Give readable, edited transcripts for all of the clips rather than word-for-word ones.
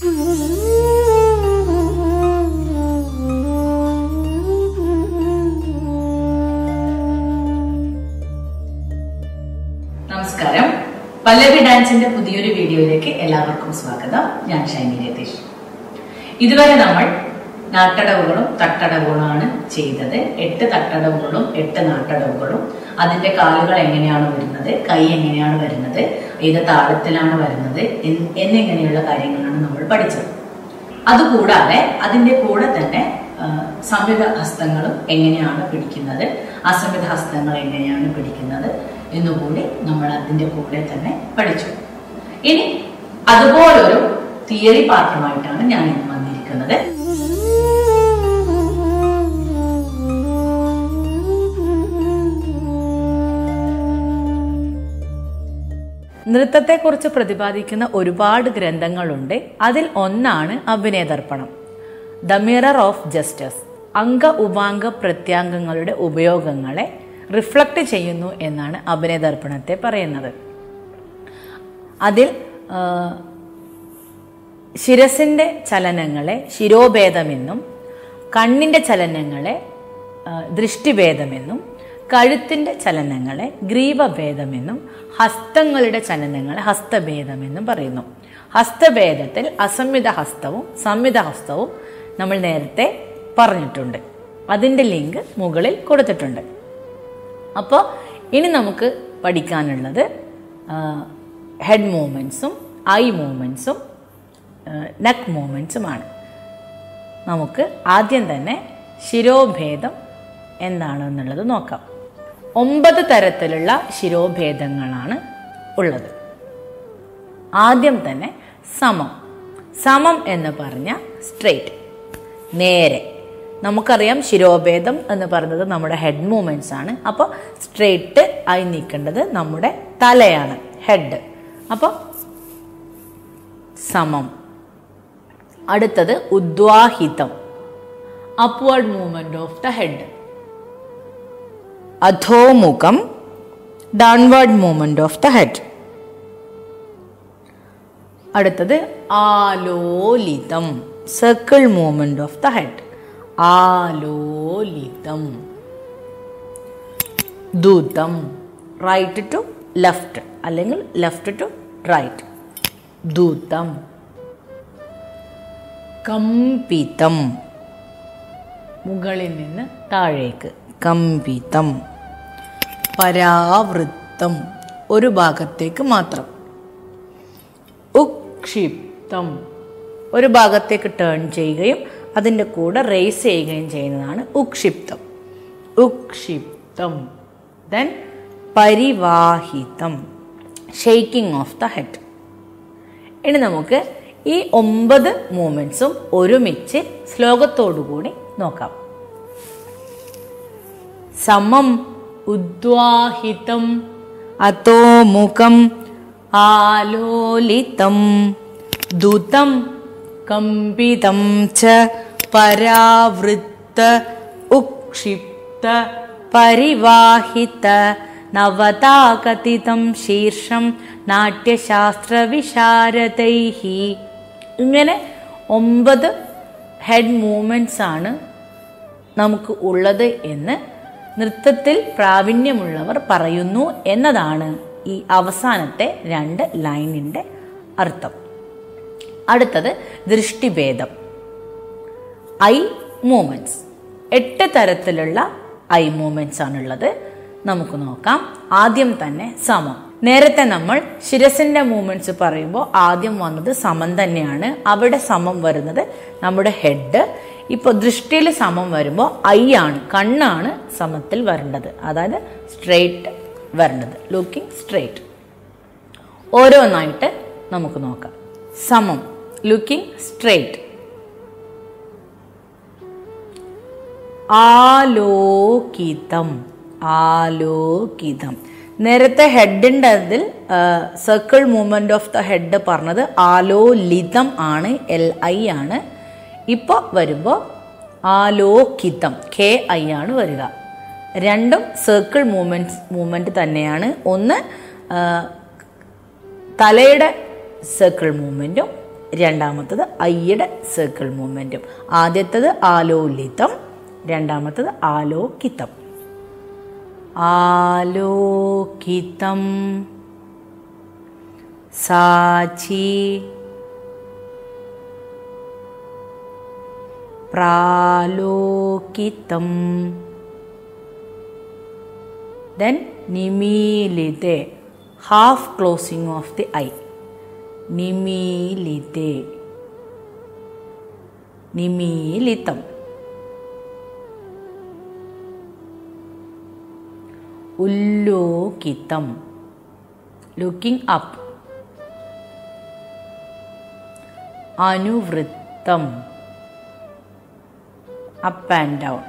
നമസ്കാരം. പല്ലവി ഡാൻസിന്റെ പുതിയൊരു വീഡിയോയിലേക്ക് എല്ലാവർക്കും സ്വാഗതം. ഞാൻ ഷൈനി രതീഷ്. ഇതുവരെ നമ്മൾ നാട്ടടവുകളും തട്ടടവുകളുമാണ് ചെയ്തത്. 8 തട്ടടവുകളും 8 നാട്ടടവുകളും, അതിന്റെ കാലുകൾ എങ്ങനെയാണ് വരുന്നത്, കൈ എങ്ങനെയാണ് വരുന്നത്, ഏത് താളത്തിലാണ് വരുന്നത് എന്നിങ്ങനെയുള്ള കാര്യങ്ങളാണ് നമ്മൾ പഠിച്ചത്. അതുകൂടാതെ അതിന്റെ കൂടെ തന്നെ സംയുക്ത ഹസ്തങ്ങളും എങ്ങനെയാണ് പിടിക്കുന്നത്, അസംയുക്ത ഹസ്തങ്ങൾ എങ്ങനെയാണ് പിടിക്കുന്നത് എന്നുകൂടി നമ്മൾ അതിന്റെ കൂടെ തന്നെ പഠിച്ചു. ഇനി അതുപോലൊരു തിയറി പാഠമായിട്ടാണ് ഞാൻ ഇന്ന് വന്നിരിക്കുന്നത്. നൃത്തത്തെക്കുറിച്ച് പ്രതിപാദിക്കുന്ന ഒരുപാട് ഗ്രന്ഥങ്ങളുണ്ട്. അതിൽ ഒന്നാണ് Abhinaya Darpanam, the mirror of justice. അംഗ ഉപാംഗ പ്രത്യാംഗങ്ങളുടെ ഉപയോഗങ്ങളെ റിഫ്ലക്ട് ചെയ്യുന്നു എന്നാണ് അഭിനയദർപ്പണത്തെ പറയുന്നത്. അതിൽ ശിരസിന്റെ ചലനങ്ങളെ ശിരോഭേദമെന്നും, കണ്ണിന്റെ ചലനങ്ങളെ ദൃഷ്ടിഭേദമെന്നും, കഴുത്തിന്റെ ചലനങ്ങളെ ഗ്രീവഭേദമെന്നും, ഹസ്തങ്ങളുടെ ചലനങ്ങളെ ഹസ്തഭേദമെന്നും പറയുന്നു. ഹസ്തഭേദത്തിൽ അസംയുക്ത ഹസ്തവും സംയുക്ത ഹസ്തവും നമ്മൾ നേരത്തെ പറഞ്ഞിട്ടുണ്ട്. അതിന്റെ ലിങ്ക് മുകളിൽ കൊടുത്തിട്ടുണ്ട്. അപ്പോൾ ഇനി നമുക്ക് പഠിക്കാനുള്ളത് ഹെഡ് മൂവ്മെന്റ്സും ഐ മൂവ്മെന്റ്സും നെക്ക് മൂവ്മെന്റ്സുമാണ്. നമുക്ക് ആദ്യം തന്നെ ശിരോഭേദം എന്താണെന്നുള്ളത് നോക്കാം. 9 തരത്തിലുള്ള ശിരോഭേദങ്ങളാണ് ഉള്ളത്. ആദ്യം തന്നെ സമം. സമം എന്ന് പറഞ്ഞ സ്ട്രെയിറ്റ്, നേരെ. നമുക്കറിയാം ശിരോഭേദം എന്ന് പറയുന്നത് നമ്മുടെ ഹെഡ് മൂവ്മെന്റ്സ് ആണ്. അപ്പോൾ സ്ട്രെയിറ്റ് ആയി നിൽക്കേണ്ടത് നമ്മുടെ തലയാണ്, ഹെഡ്. അപ്പോൾ സമം. അടുത്തത് ഉദ്വാഹിതം, upward movement of the head. അധോമുഖം, downward movement of the head. അടുത്തത് ആലോലിതം, circle movement of the head. ആലോലിതം. ദൂതം, റൈറ്റ് ടു ലെഫ്റ്റ് അല്ലെങ്കിൽ ലെഫ്റ്റ് ടു റൈറ്റ്. ദൂതം. കമ്പിതം, മുകളിൽ നിന്ന് താഴേക്ക്. കമ്പിതം. പരാവൃത്തം, ഒരു ഭാഗത്തേക്ക് മാത്രം. ഉക്ഷിപ്തം, ഒരു ഭാഗത്തേക്ക് ടേൺ ചെയ്യുകയും അതിൻ്റെ കൂടെ റേസ് ചെയ്യുകയും ചെയ്യുന്നതാണ് ഉക്ഷിപ്തം. ഉക്ഷിപ്തം. ദെൻ പരിവാഹിതം, ഷെയ്ക്കിംഗ് ഓഫ് ദ ഹെഡ്. ഇനി നമുക്ക് ഈ 9 മൂവ്മെന്റ്സും ഒരുമിച്ച് ശ്ലോകത്തോടുകൂടി നോക്കാം. സമം ഉദ്വാഹിതം അധോമുഖം ആലോലിതം ദൂതം കമ്പിതം ച പരാവൃത്ത ഉക്ഷിപ്ത പരിവാഹിത നവതാകതിതം ശീർഷം നാട്യശാസ്ത്ര വിശാരദൈഹി. ഇങ്ങനെ 9 ഹെഡ് മൂവ്മെന്റ്സ് ആണ് നമുക്ക് ഉള്ളത് എന്ന് നൃത്തത്തിൽ പ്രാവീണ്യമുള്ളവർ പറയുന്നു എന്നതാണ് ഈ അവസാനത്തെ 2 ലൈനിന്റെ അർത്ഥം. അടുത്തത് ദൃഷ്ടിഭേദം, ഐ മൂവ്മെന്റ്സ്. 8 തരത്തിലുള്ള ഐ മൂവ്മെന്റ്സ് ആണുള്ളത്. നമുക്ക് നോക്കാം. ആദ്യം തന്നെ സമം. നേരത്തെ നമ്മൾ ശിരസിന്റെ മൂവ്മെന്റ്സ് പറയുമ്പോൾ ആദ്യം വന്നത് സമം തന്നെയാണ്. അവിടെ സമം വരുന്നത് നമ്മുടെ ഹെഡ്. ഇപ്പോൾ ദൃഷ്ടിയിൽ സമം വരുമ്പോൾ ഐ ആണ്, കണ്ണാണ് സമത്തിൽ വരേണ്ടത്, അതായത് സ്ട്രെയിറ്റ് വരേണ്ടത്, ലുക്കിംഗ് സ്ട്രെയിറ്റ്. ഓരോന്നായിട്ട് നമുക്ക് നോക്കാം. സമം, ലുക്കിംഗ് സ്ട്രെയിറ്റ്. ആലോകിതം, ആലോകിതം. നേരത്തെ ഹെഡിൻ്റെ അതിൽ circle movement of the head പറഞ്ഞത് ആലോലിതം ആണ്, LI ആണ്. ഇപ്പോൾ വരുമ്പോൾ ആലോകിതം, KI ആണ് വരിക. രണ്ടും സർക്കിൾ മൂവ്മെന്റ് തന്നെയാണ്. ഒന്ന് തലയുടെ സർക്കിൾ മൂവ്മെന്റും രണ്ടാമത്തത് ഐയുടെ സർക്കിൾ മൂവ്മെന്റും. ആദ്യത്തത് ആലോലിതം, രണ്ടാമത്തത് ആലോകിതം. ആലോകിതം സാചി പ്രാലോകിതം. Then nimilite, half closing of the eye. Nimilite, nimilitam. Ullokitam, looking up. Anuvrittam, up and down.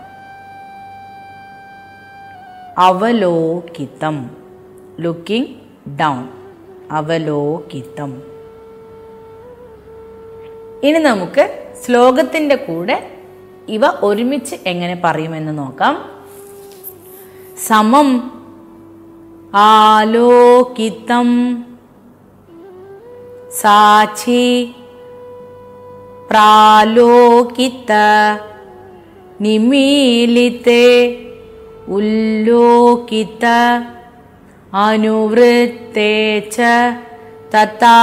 അവലോകിതം, ലുക്കിംഗ് ഡൗൺ. അവലോകിതം. ഇനി നമുക്ക് ശ്ലോകത്തിന്റെ കൂടെ ഇവ ഒരുമിച്ച് എങ്ങനെ പറയുമെന്ന് നോക്കാം. സമം ആലോകിതം സാചി പ്രാലോകിത നിമീലിതേ ഉല്ലോകിത അനുവൃത്തേ ച തഥാ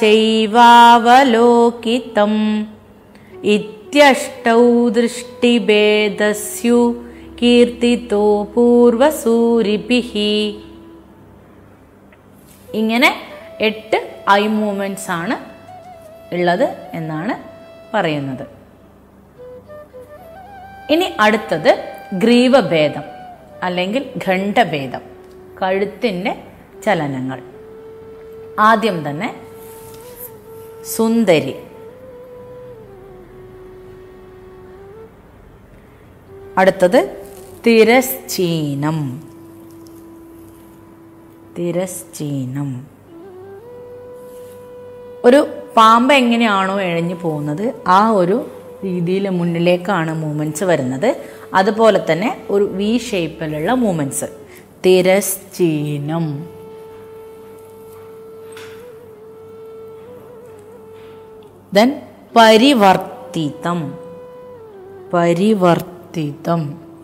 ചൈവാവലോകിതം ഇത്യഷ്ടൗ ദൃഷ്ടിഭേദസ്യു കീർത്തിതോ പൂർവസൂരിഭിഃ. ഇങ്ങനെ 8 ഐ മൂവ്മെന്റ്സ് ആണ് ഉള്ളത് എന്നാണ് പറയുന്നത്. ഇനി അടുത്തത് ഗ്രീവഭേദം അല്ലെങ്കിൽ ഖണ്ഡഭേദം, കഴുത്തിൻ്റെ ചലനങ്ങൾ. ആദ്യം തന്നെ സുന്ദരി. അടുത്തത് തിരശ്ചീനം. തിരശ്ചീനം ഒരു പാമ്പ് എങ്ങനെയാണോ എഴഞ്ഞു പോകുന്നത് ആ ഒരു രീതിയിൽ മുന്നിലേക്കാണ് മൂവ്മെന്റ്സ് വരുന്നത്. അതുപോലെ തന്നെ ഒരു വി ഷേപ്പിലുള്ള മൂവ്മെന്റ്സ്. തിരശ്ചീനം. ദെൻ പരിവർത്തിതം. പരിവർത്തിതം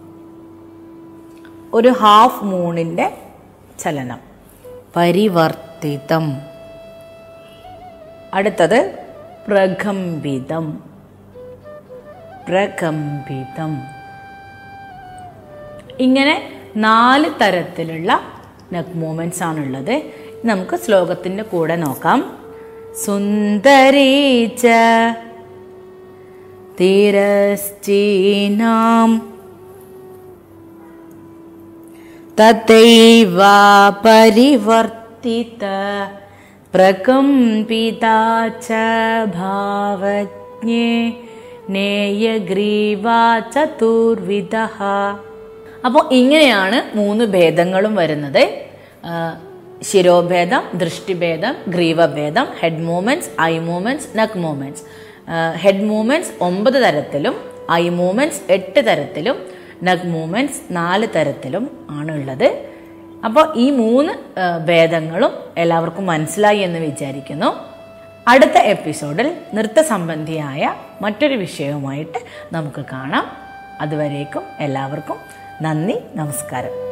ഒരു ഹാഫ് മൂണിന്റെ ചലനം. പരിവർത്തിതം. അടുത്തത് പ്രകമ്പിതം. പ്രകമ്പിതം. ഇങ്ങനെ 4 തരത്തിലുള്ള നെക്ക് മൂവ്മെന്റ്സ് ആണുള്ളത്. നമുക്ക് ശ്ലോകത്തിന്റെ കൂടെ നോക്കാം. സുന്ദരീച തിരശ്ചീനാം തഥൈവ പരിവർത്തിത പ്രകമ്പിതാ ച ഭാവജ്ഞേ നേയഗ്രീവാ ചതുർവിധഃ. അപ്പോൾ ഇങ്ങനെയാണ് 3 ഭേദങ്ങളും വരുന്നത്. ശിരോഭേദം, ദൃഷ്ടിഭേദം, ഗ്രീവഭേദം, head movements, eye movements, neck movements. Head movements 9 തരത്തിലും ഐ മൂവ്മെന്റ്സ് 8 തരത്തിലും നെക്ക് മൂവ്മെന്റ്സ് 4 തരത്തിലും ആണുള്ളത്. അപ്പോൾ ഈ 3 ഭേദങ്ങളും എല്ലാവർക്കും മനസ്സിലായി എന്ന് വിചാരിക്കുന്നു. അടുത്ത എപ്പിസോഡിൽ നൃത്ത സംബന്ധിയായ മറ്റൊരു വിഷയവുമായിട്ട് നമുക്ക് കാണാം. അതുവരേക്കും എല്ലാവർക്കും നന്ദി, നമസ്കാരം.